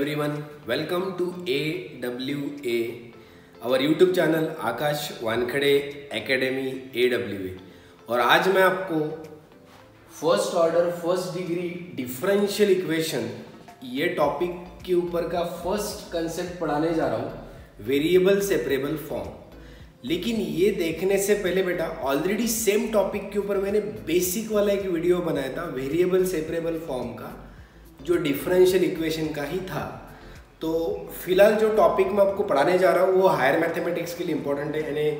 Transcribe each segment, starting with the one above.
everyone, welcome to AWA, our YouTube channel Akash Wankhede academy AWA। और आज मैं आपको first order first degree differential equation ये टॉपिक के ऊपर का फर्स्ट कंसेप्ट पढ़ाने जा रहा हूँ, वेरिएबल सेपरेबल फॉर्म। लेकिन ये देखने से पहले बेटा ऑलरेडी सेम टॉपिक के ऊपर मैंने बेसिक वाला एक वीडियो बनाया था वेरिएबल सेपरेबल फॉर्म का, जो डिफरेंशियल इक्वेशन का ही था। तो फिलहाल जो टॉपिक मैं आपको पढ़ाने जा रहा हूँ वो हायर मैथमेटिक्स के लिए इम्पोर्टेंट है, यानी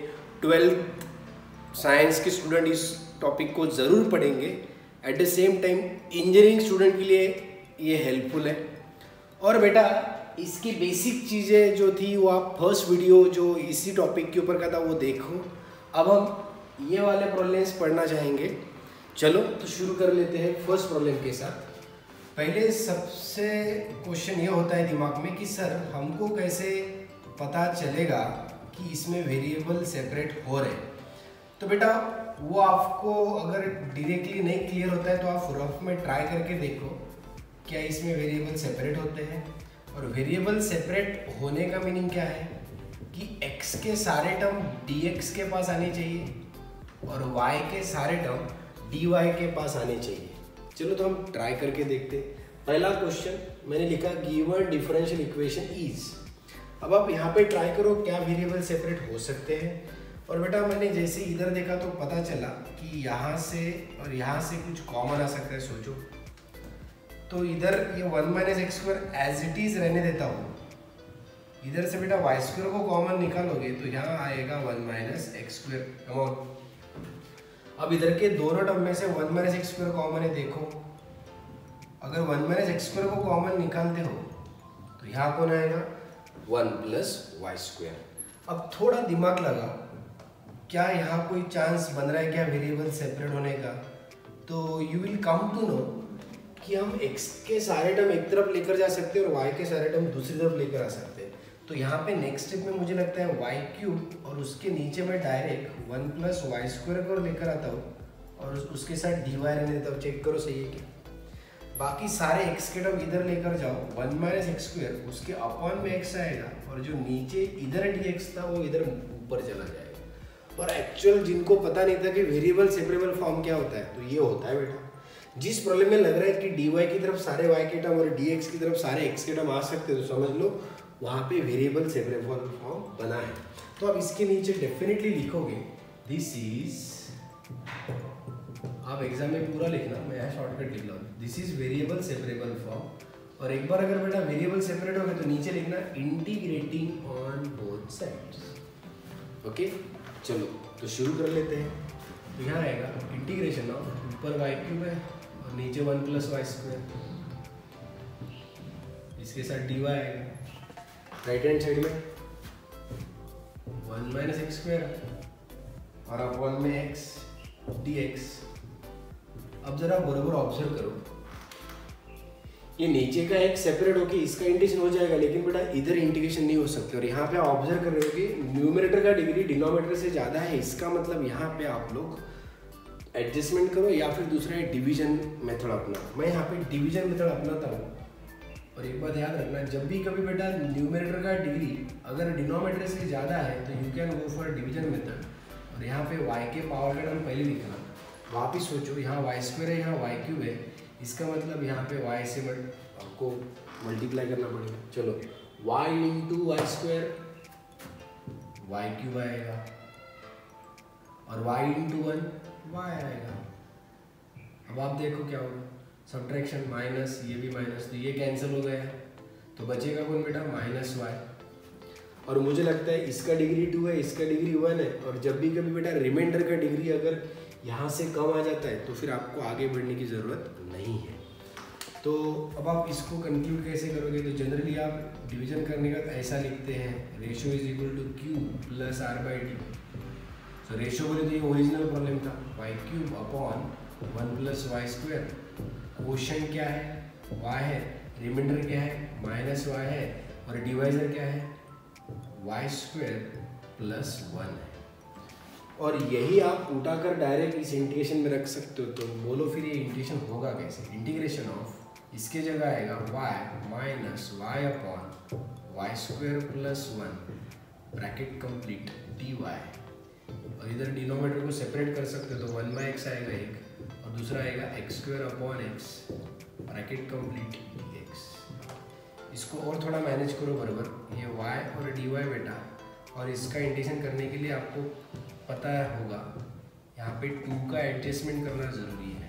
12th साइंस के स्टूडेंट इस टॉपिक को ज़रूर पढ़ेंगे। At the same time engineering student के लिए ये हेल्पफुल है। और बेटा इसकी बेसिक चीज़ें जो थी वो आप फर्स्ट वीडियो जो इसी टॉपिक के ऊपर का था वो देखो। अब हम ये वाले प्रॉब्लम्स पढ़ना चाहेंगे। चलो तो शुरू कर लेते हैं फर्स्ट प्रॉब्लम के साथ। पहले सबसे क्वेश्चन ये होता है दिमाग में कि सर हमको कैसे पता चलेगा कि इसमें वेरिएबल सेपरेट हो रहे। तो बेटा वो आपको अगर डायरेक्टली नहीं क्लियर होता है तो आप रफ में ट्राई करके देखो क्या इसमें वेरिएबल सेपरेट होते हैं। और वेरिएबल सेपरेट होने का मीनिंग क्या है कि x के सारे टर्म dx के पास आने चाहिए और y के सारे टर्म dy के पास आने चाहिए। चलो तो हम ट्राई करके देखते हैं। पहला क्वेश्चन मैंने लिखा गिवन डिफरेंशियल इक्वेशन इज। अब आप यहाँ पे ट्राई करो क्या वेरिएबल सेपरेट हो सकते हैं। और बेटा मैंने जैसे इधर देखा तो पता चला कि यहाँ से और यहाँ से कुछ कॉमन आ सकता है। सोचो तो इधर ये 1 minus x square as it is रहने देता हूँ। इधर से बेटा वाई स्क्वायर को कॉमन निकालोगे तो यहाँ आएगा 1 minus x square. Come on, अब इधर के दोनों टर्म में से 1 माइनस एक्स स्क्वायर कॉमन है। देखो अगर 1 माइनस एक्स स्क्वायर को कॉमन निकालते हो तो यहाँ कौन आएगा 1 प्लस वाई स्क्वायर। अब थोड़ा दिमाग लगा, क्या यहाँ कोई चांस बन रहा है क्या वेरिएबल सेपरेट होने का। तो you will come to know कि हम x के सारे टर्म एक तरफ लेकर जा सकते हैं और y के सारे टर्म दूसरी तरफ लेकर आ सकते हैं। तो यहाँ पे नेक्स्ट स्टेप में मुझे लगता है वाई क्यूब और उसके नीचे मैं डायरेक्ट 1 प्लस वाई स्क्वायर को लेकर आता हूँ और उसके साथ dy रहने देता हूँ। चेक करो सही है क्या। बाकी सारे x के टर्म इधर लेकर जाओ, 1 माइनस एक्स स्क्वायर उसके अपॉन में x आएगा और जो नीचे इधर dx था वो इधर ऊपर चला जाएगा। और एक्चुअल जिनको पता नहीं था कि वेरिएबल सेपरेबल फॉर्म क्या होता है तो ये होता है बेटा। जिस प्रॉब्लम में लग रहा है कि dy की तरफ सारे y के टर्म और dx की तरफ सारे x के टर्म आ सकते हैं तो समझ लो वहाँ पे वेरिएबल सेपरेबल फॉर्म बना है। तो अब इसके नीचे डेफिनेटली लिखोगे दिस इज, आप एग्जाम में पूरा लिखना, मैं यहाँ शॉर्टकट लिख रहा हूँ, this is variable separable form. और एक बार अगर बेटा वेरिएबल सेपरेट हो गए तो नीचे लिखना integrating on both sides. Okay चलो तो शुरू कर लेते हैं। तो यहाँ आएगा इंटीग्रेशन ऑफ, ऊपर वाई क्यूब है और नीचे 1 प्लस वाई स्क्वायर, इसके साथ dy आएगा। राइट हैंड साइड में 1 माइनस एक्स स्क्वायर और अपॉन में x dx। अब जरा बराबर ऑब्जर्व करो, ये नीचे का एक सेपरेट होके इसका इंटीग्रेशन हो जाएगा, लेकिन बेटा इधर इंटीग्रेशन नहीं हो सकते। और यहाँ पे आप ऑब्जर्व कर रहे हो कि न्यूमरेटर का डिग्री डिनोमिनेटर से ज़्यादा है। इसका मतलब यहाँ पे आप लोग एडजस्टमेंट करो या फिर दूसरा है डिवीजन मेथड अपनाओ। मैं यहाँ पे डिवीजन मेथड अपनाता हूँ। और एक बात याद रखना, जब भी कभी बेटा न्यूमरेटर का डिग्री अगर डिनोमिनेटर से ज़्यादा है तो you can go for division method. और यहाँ पे y के पावर का टर्म पहले लिखना। वापिस सोचो, यहाँ वाई स्क्वायर है, यहाँ वाई क्यूब है, इसका मतलब यहाँ पे y से आपको मल्टीप्लाई करना पड़ेगा। चलो y into y square y cube आएगा और y इंटू 1 y आएगा। अब आप देखो क्या होगा, सब्ट्रैक्शन माइनस, ये भी माइनस, तो ये कैंसिल हो गया तो बचेगा कौन बेटा माइनस y। और मुझे लगता है इसका डिग्री 2 है, इसका डिग्री 1 है। और जब भी कभी बेटा रिमाइंडर का डिग्री अगर यहाँ से कम आ जाता है तो फिर आपको आगे बढ़ने की ज़रूरत नहीं है। तो अब आप इसको कंक्लूड कैसे करोगे, तो जनरली आप डिवीजन करने का ऐसा लिखते हैं, ratio is equal to q plus r by d. तो रेशियो बोले तो ये ओरिजिनल प्रॉब्लम था, y cube upon 1 plus y square. Question क्या है, y है, रिमाइंडर क्या है माइनस y है और डिवाइजर क्या है वाई स्क्वायर प्लस 1 है। और यही आप उठाकर डायरेक्ट इस इंटीग्रेशन में रख सकते हो। तो बोलो फिर ये इंटीग्रेशन होगा कैसे? इंटीग्रेशन ऑफ इसके जगह आएगा y minus y upon y square plus 1 bracket complete dy, और इधर डिनोमिनेटर को सेपरेट कर सकते हो तो 1/x आएगा एक, और दूसरा आएगा x square upon x bracket complete dx। इसको और थोड़ा मैनेज करो बराबर, ये y और dy बेटा, और इसका इंटीग्रेशन करने के लिए आपको पता होगा यहाँ पे 2 का एडजस्टमेंट करना जरूरी है,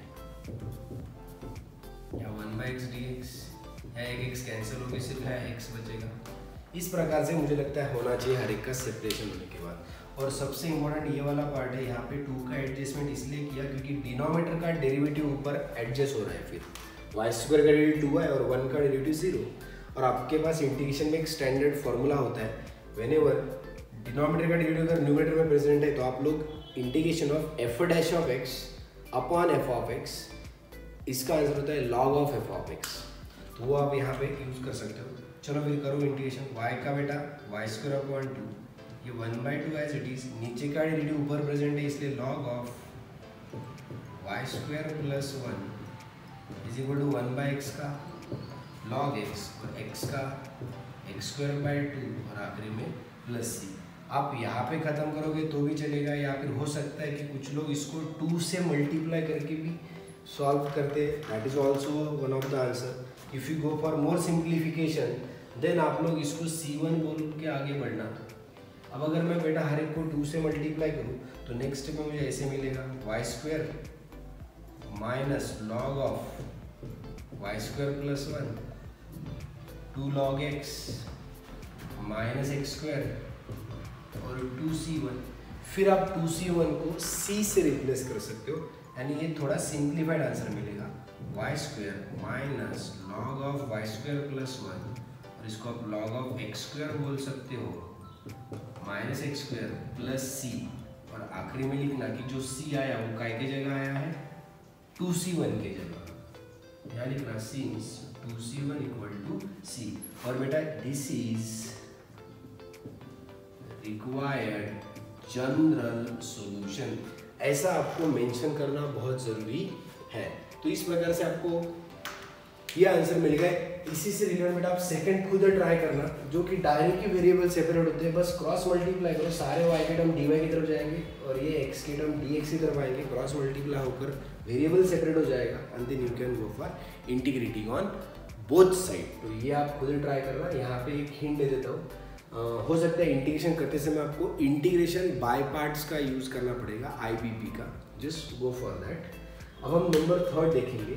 या 1/x dx, या एक x कैंसिल होकर सिर्फ है x बचेगा। इस प्रकार से मुझे लगता है होना चाहिए हर एक का सेपरेशन होने के बाद। और सबसे इम्पोर्टेंट ये वाला पार्ट है, यहाँ पे 2 का एडजस्टमेंट इसलिए किया क्योंकि डिनोमिनेटर का डेरिवेटिव ऊपर एडजस्ट हो रहा है। फिर वाई स्क्वायर का डेरिवेटिव 2 है और 1 का डेरिवेटिव 0, और आपके पास इंटीग्रेशन में एक स्टैंडर्ड फॉर्मूला होता है, व्हेनेवर डिनोमिनेटर का डेरिवेटिव अगर न्यूमरेटर में प्रेजेंट है तो आप लोग integration of f dash of x upon f of x, इसका आंसर होता है log of f of x, तो वो आप यहाँ पे यूज कर सकते हो। चलो फिर करो इंटीग्रेशन, y का बेटा वाई स्क्वायर अपॉन 2, ये 1/2 एज इट इज, नीचे का डेरिवेटिव ऊपर प्रेजेंट है इसलिए log of y square plus 1 is equal to 1/x का लॉग x, और x का x स्क्वायर बाय 2, और आखिरी में प्लस c। आप यहाँ पे ख़त्म करोगे तो भी चलेगा, या फिर हो सकता है कि कुछ लोग इसको 2 से मल्टीप्लाई करके भी सॉल्व करते, that is also one of the answer. If you go for more simplification then आप लोग इसको c1 बोल के आगे बढ़ना। अब अगर मैं बेटा हर एक को 2 से मल्टीप्लाई करूँ तो नेक्स्ट स्टेप में मुझे ऐसे मिलेगा y square minus log of y square plus 1 2 log x minus x square और 2c1, फिर आप 2c1 को c से रिप्लेस कर सकते हो, यानी ये थोड़ा सिंप्लीफाइड आंसर मिलेगा y square minus log of y square plus 1, और इसको आप लॉग ऑफ एक्स स्क्वायर बोल सकते हो minus x square plus c, और आखिरी में लिखना कि जो c आया वो काय के जगह आया है 2c1 के जगह, यहाँ लिखना c 2c1 equal to c। और बेटा this is required general solution, ऐसा आपको मेंशन करना बहुत ज़रूरी है। तो इस प्रकार से आपको ये आंसर मिल गए। इसी से रिलेटेड बेटा आप सेकंड खुद ट्राई करना, जो कि डायरेक्टली वेरिएबल सेपरेट होते हैं, बस क्रॉस मल्टीप्लाई करो, सारे y के टर्म dy की तरफ जाएंगे और ये x के टर्म dx की तरफ आएंगे, क्रॉस मल्टीप्लाई होकर वेरिएबल सेपरेट हो जाएगा, and then you can go for integrating on both side. तो ये आप खुद ट्राई करना। यहाँ पे एक हिंट दे देता हूँ, हो सकता है इंटीग्रेशन करते समय आपको इंटीग्रेशन बाय पार्ट्स का यूज करना पड़ेगा, IPP का, जस्ट गो फॉर दैट। अब हम नंबर 3 देखेंगे।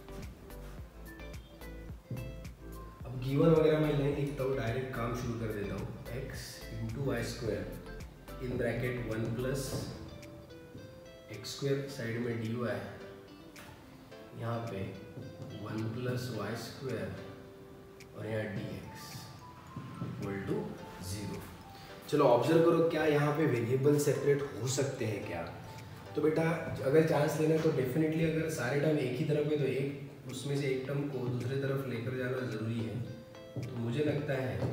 अब गिवन वगैरह मैं नहीं लिखता हूँ, डायरेक्ट काम शुरू कर देता हूँ। x into y square in bracket 1 plus x square, side में dy, यहाँ पे 1 प्लस वाई स्क्वायर और यहाँ dx इक्वल टू 0। चलो ऑब्जर्व करो, क्या यहाँ पे वेरिएबल सेपरेट हो सकते हैं क्या? तो बेटा अगर चांस लेना है तो डेफिनेटली अगर सारे टर्म एक ही तरफ है तो एक उसमें से एक टर्म को दूसरे तरफ लेकर जाना ज़रूरी है। तो मुझे लगता है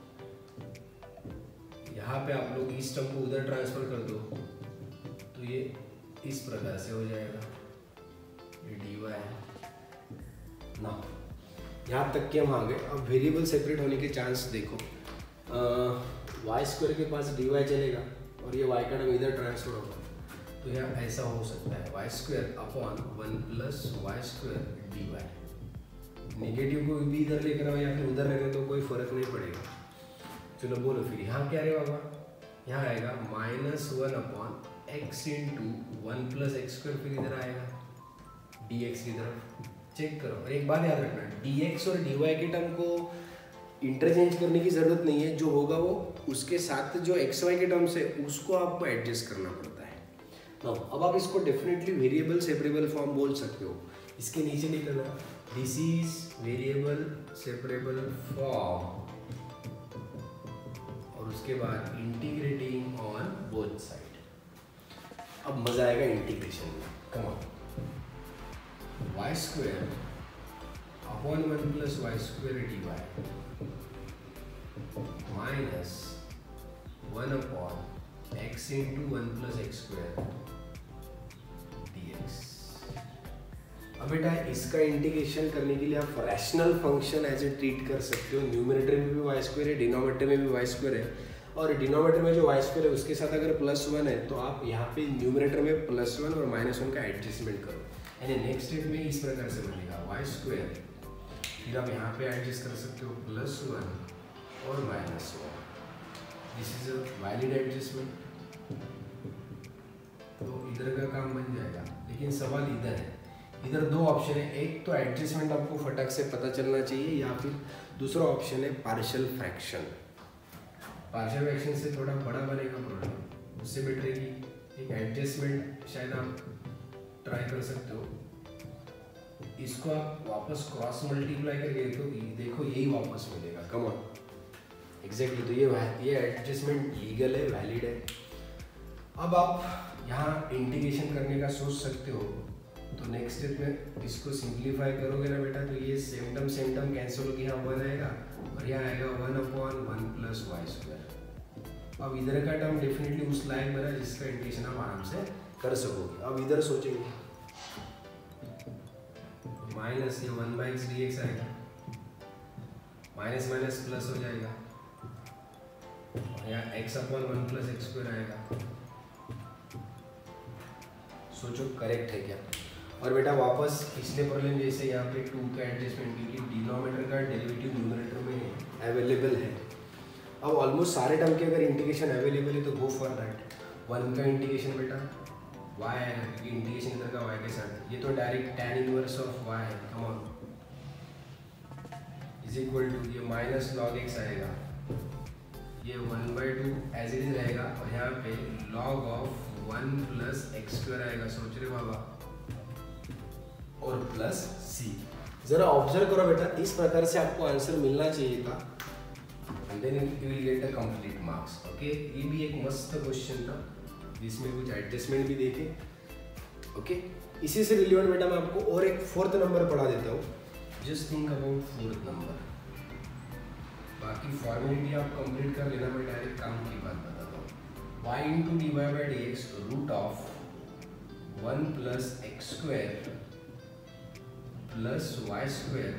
यहाँ पे आप लोग इस टर्म को उधर ट्रांसफ़र कर दो तो ये इस प्रकार से हो जाएगा, ये dy है ना। यहाँ तक कि हम आ गए। अब वेरिएबल सेपरेट होने के चांस देखो, वाई स्क्वायर के पास dy चलेगा और ये y का टर्म इधर ट्रांसफर होगा, तो यहाँ ऐसा हो सकता है y square upon 1 plus y square dy। Negative को भी इधर लेकर आओ या फिर उधर रखें तो कोई फर्क नहीं पड़ेगा। चलो बोलो फिर यहाँ क्या रहेगा बाबा, यहाँ आएगा -1 upon x into 1 plus x square, फिर इधर आएगा dx की तरफ। चेक करो, और एक बात याद रखना, dx और dy के टर्म को इंटरचेंज करने की ज़रूरत नहीं है, जो होगा वो उसके साथ जो xy के टर्म्स है उसको आपको एडजस्ट करना पड़ता है। अब आप इसको डेफिनेटली वेरिएबल सेपरेबल फॉर्म बोल सकते हो। इसके नीचे लिखना this is variable separable form, और उसके बाद इंटीग्रेटिंग ऑन बोथ साइड। अब मजा आएगा इंटीग्रेशन में। Come on, y square upon 1 plus y square dy minus 1 upon x into one plus x square dx। अब बेटा इसका इंटीग्रेशन करने के लिए आप rational function as a treat कर सकते हो। न्यूमरेटर में भी वाई स्क्वायर है, डिनोमिनेटर में भी वाई स्क्वायर है, और डिनोमिनेटर में जो वाई स्क्वायर है उसके साथ अगर +1 है तो आप यहाँ पे न्यूमरेटर में +1 और -1 का एडजस्टमेंट करो। यानी नेक्स्ट स्टेप में इस प्रकार से बनेगा वाई स्क्वायर, फिर आप यहाँ पे एडजस्ट कर सकते हो +1 और -1। This is a valid adjustment, तो इधर का काम बन जाएगा। लेकिन सवाल इधर है, इधर दो ऑप्शन है, एक तो एडजस्टमेंट आपको फटाक से पता चलना चाहिए, या फिर दूसरा ऑप्शन है पार्शियल फ्रैक्शन। पार्शियल फ्रैक्शन से थोड़ा बड़ा बनेगा प्रॉब्लम, उससे बेटर है कि एक एडजस्टमेंट शायद आप ट्राई कर सकते हो। इसको आप वापस क्रॉस मल्टीप्लाई करके देखो यही वापस मिलेगा। कम ऑन एग्जैक्टली, तो ये एडजस्टमेंट लीगल है, वैलिड है। अब आप यहाँ इंटीग्रेशन करने का सोच सकते हो, तो नेक्स्ट स्टेप में इसको सिंप्लीफाई करोगे ना बेटा, तो ये सेम टर्म कैंसिल होकर यहाँ 1 आएगा और यहाँ आएगा 1/1 प्लस वाई स्क्वायर। अब इधर का टर्म डेफिनेटली उस लायक बना जिसका इंटीग्रेशन आप आराम से कर सकोगे। अब इधर सोचेंगे माइनस ये 1/x dx आएगा, माइनस माइनस प्लस हो जाएगा, और यहाँ x/1 प्लस एक्स स्क्वायर आएगा। सोचो करेक्ट है क्या? और बेटा वापस पिछले प्रॉब्लम जैसे यहाँ पे 2 का एडजस्टमेंट, क्योंकि डिनोमिनेटर का डेरिवेटिव न्यूमरेटर में अवेलेबल है। अब ऑलमोस्ट सारे टर्म के अगर इंटीग्रेशन अवेलेबल है तो गो फॉर दैट। 1 का इंटीग्रेशन बेटा y आएगा, क्योंकि इंटीग्रेशन इधर का y के साथ, ये तो direct tan inverse of y है, come on, is equal to ये माइनस log x आएगा, ये 1/2 एज इट इज रहेगा, और यहाँ पे log of 1 plus x square आएगा। सोच रहे बाबा, और प्लस c। जरा ऑब्जर्व करो बेटा, इस प्रकार से आपको आंसर मिलना चाहिए था, and then you will get the complete marks. Okay, ये भी एक मस्त क्वेश्चन था जिसमें कुछ एडजस्टमेंट भी देखे। ओके, इसी से रिलेवेंट बेटा मैं आपको और एक 4th नंबर पढ़ा देता हूँ। Just think about 4th number, बाकी फॉर्मेलिटी आप कंप्लीट कर लेना, मैं डायरेक्ट काम की बात बताता हूँ। y into dy by dx root of 1 plus x square plus y square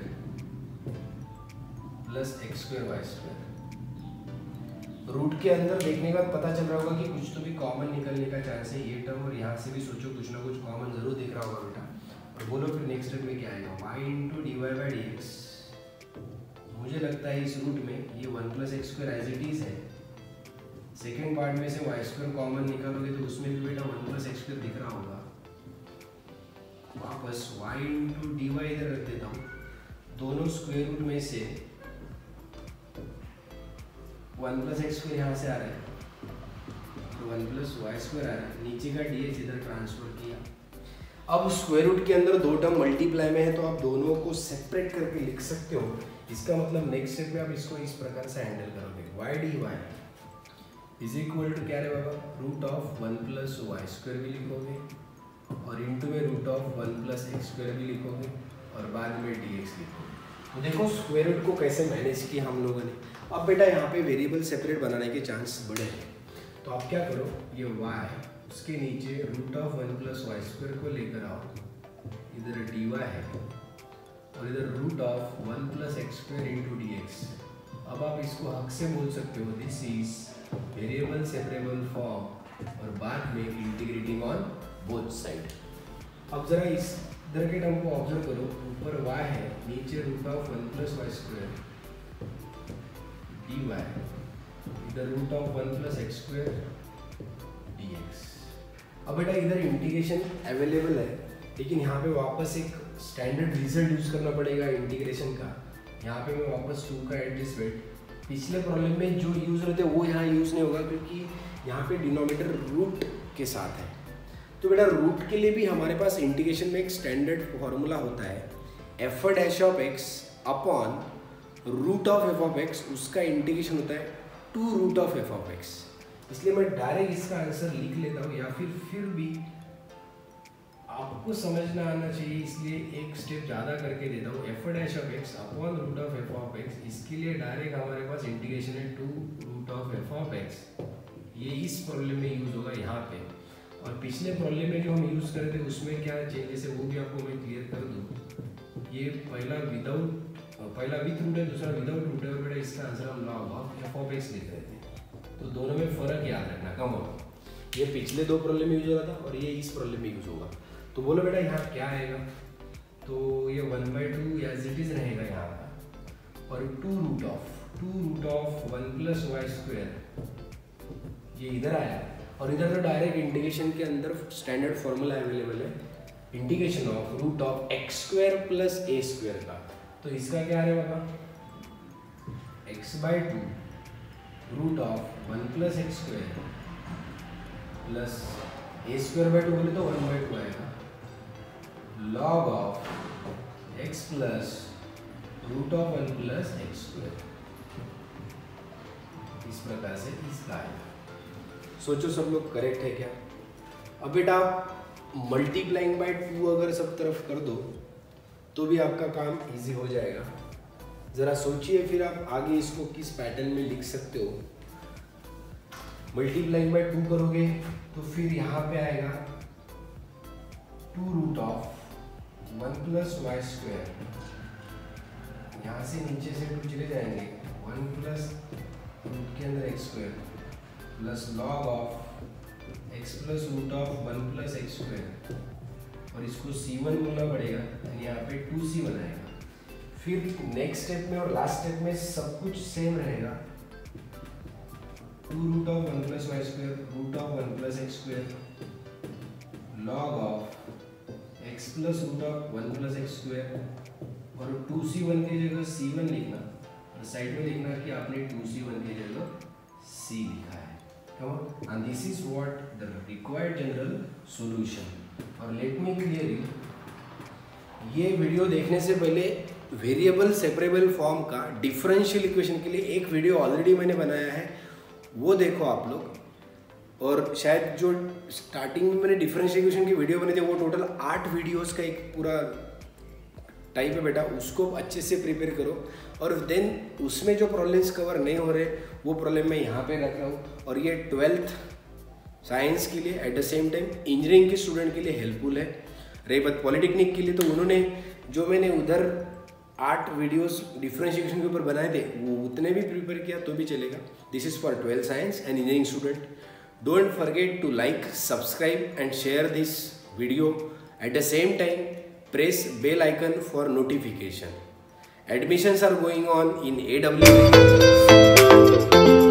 plus x square y square. Root के अंदर देखने के बाद पता चल रहा होगा कि कुछ तो भी कॉमन निकलने का चांस है, ये टर्म, और यहाँ से भी सोचो कुछ ना कुछ कॉमन जरूर दिख रहा होगा बेटा। और बोलो फिर नेक्स्ट स्टेप में क्या आएगा, y into d y by d x. मुझे लगता है इस रूट में ये 1 plus x square as it is है, सेकेंड पार्ट में से वाई स्क्वायर कॉमन निकालोगे तो उसमें भी बेटा 1 प्लस एक्स स्क्वायर दिख रहा होगा। वापस y इंटू डी वाई इधर रख देता हूँ, दोनों स्क्वायर रूट में से 1 प्लस एक्स स्क्वायर यहाँ से आ रहा है, तो 1 प्लस वाई स्क्वायर आ रहा है, नीचे का dx इधर ट्रांसफर किया। अब स्क्वायर रूट के अंदर दो टर्म मल्टीप्लाई में है, तो आप दोनों को सेपरेट करके लिख सकते हो। इसका मतलब नेक्स्ट स्टेप में आप इसको इस प्रकार से हैंडल करोगे, y dy is equal to क्या है बाबा, root of 1 plus y square भी लिखोगे, और इंटू में root of 1 plus x square भी लिखोगे, और बाद में dx लिखोगे। तो देखो स्क्वायर रूट को कैसे मैनेज किया हम लोगों ने। अब बेटा यहाँ पे वेरिएबल सेपरेट बनाने के चांस बड़े हैं, तो आप क्या करो, ये y उसके नीचे root of 1 plus y square को लेकर आओ, इधर dy है, और इधर root of 1 plus x square into d x. अब आप इसको हक से बोल सकते हो this is variable separable form, और बाद में इंटीग्रेटिंग ऑन बोथ साइड। अब जरा इस इधर के टर्म को ऑब्जर्व करो, ऊपर y है, नीचे root of 1 plus y square dy, इधर root of 1 plus x square dx। अब बेटा इधर इंटीग्रेशन अवेलेबल है, लेकिन यहाँ पे वापस एक स्टैंडर्ड रिजल्ट यूज करना पड़ेगा इंटीग्रेशन का। यहाँ पे मैं वापस 2 का एडजस्टमेंट, पिछले प्रॉब्लम में जो यूज होते वो यहाँ यूज नहीं होगा, क्योंकि यहाँ पे डिनोमिनेटर रूट के साथ है। तो बेटा रूट के लिए भी हमारे पास इंटीग्रेशन में एक स्टैंडर्ड फॉर्मूला होता है, f dash of x upon root of f of x, उसका इंटीग्रेशन होता है 2 root of f of x. इसलिए मैं डायरेक्ट इसका आंसर लिख लेता हूँ, या फिर भी आपको समझना आना चाहिए, इसलिए एक स्टेप ज़्यादा करके देता हूँ, f dash of x upon root of f of x. इसके लिए डायरेक्ट हमारे पास इंटीग्रेशन है 2 root of f of x, ये इस प्रॉब्लम में यूज़ होगा यहाँ पे। और पिछले प्रॉब्लम में जो हम यूज़ करे थे उसमें क्या चेंजेस है वो भी आपको मैं क्लियर कर दूँ। ये पहला विथ रूट है, दूसरा विदाउट रूट है, और बेटा इसका आंसर हम log of f of x लिख रहे थे। तो दोनों में फ़र्क याद रखना, कम होगा। ये पिछले दो प्रॉब्लम में यूज हो रहा था और ये इस प्रॉब्लम में यूज होगा। तो बोलो बेटा यहाँ क्या आएगा, तो ये 1/2 एज इट इज रहेगा यहाँ का, और 2 रूट ऑफ 1 + y² ये इधर आया, और इधर तो डायरेक्ट इंटीग्रेशन के अंदर स्टैंडर्ड फॉर्मूला अवेलेबल है, integration of root of x² + a² का। तो इसका क्या है बाबा, x/2 root of 1 + x² plus a²/2 बोले तो 1/2 आएगा, log of x plus root of 1 + x²। इस प्रकार से इसका आएगा। सोचो सब लोग करेक्ट है क्या? अब बेटा मल्टीप्लाइंग बाय 2 अगर सब तरफ कर दो तो भी आपका काम इजी हो जाएगा। ज़रा सोचिए फिर आप आगे इसको किस पैटर्न में लिख सकते हो। मल्टीप्लाइंग बाय 2 करोगे तो फिर यहाँ पे आएगा 2 रूट ऑफ 1 + y², यहाँ से नीचे से 2 चले जाएंगे, 1 प्लस रूट के अंदर x² plus log of x plus root of 1 + x², और इसको c1 बोलना पड़ेगा, यानी यहाँ पे 2c1 आएगा। फिर नेक्स्ट स्टेप में और लास्ट स्टेप में सब कुछ सेम रहेगा, 2 root of 1 + y² root of 1 + x² log of x plus root of 1 + x², और 2c1 की जगह c1 लिखना, और साइड में लिखना कि आपने 2c1 की जगह c लिखा है। And this is what the required general solution. और लेट मी क्लियर यू, ये वीडियो देखने से पहले वेरिएबल सेपरेबल फॉर्म का डिफरेंशियल इक्वेशन के लिए एक वीडियो ऑलरेडी मैंने बनाया है, वो देखो आप लोग। और शायद जो स्टार्टिंग में मैंने डिफरेंशियल इक्वेशन की वीडियो बनी थी वो टोटल 8 वीडियोस का एक पूरा टाइप है बेटा, उसको अच्छे से प्रिपेयर करो। और देन उसमें जो प्रॉब्लम्स कवर नहीं हो रहे वो प्रॉब्लम मैं यहाँ पे रख रहा हूँ, और ये 12th साइंस के लिए at the same time engineering के स्टूडेंट के लिए हेल्पफुल है। रही बात पॉलिटेक्निक के लिए, तो उन्होंने जो मैंने उधर 8 वीडियोस डिफरेंशिएशन के ऊपर बनाए थे वो उतने भी प्रिपेयर किया तो भी चलेगा। This is for 12th science and engineering student. Don't forget to like, subscribe and share this video. At the same time press bell icon for notification. Admissions are going on in AWA.